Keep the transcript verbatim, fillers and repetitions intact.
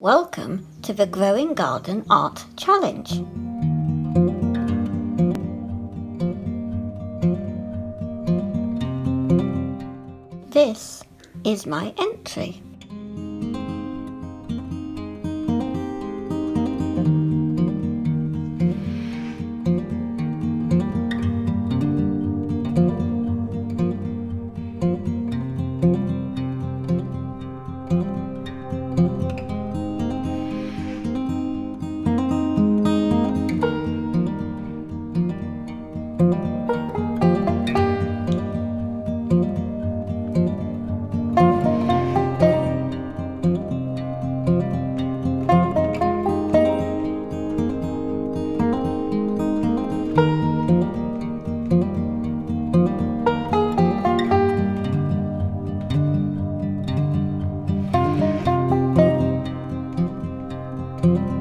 Welcome to the Growing Garden Art Challenge. This is my entry. Thank you.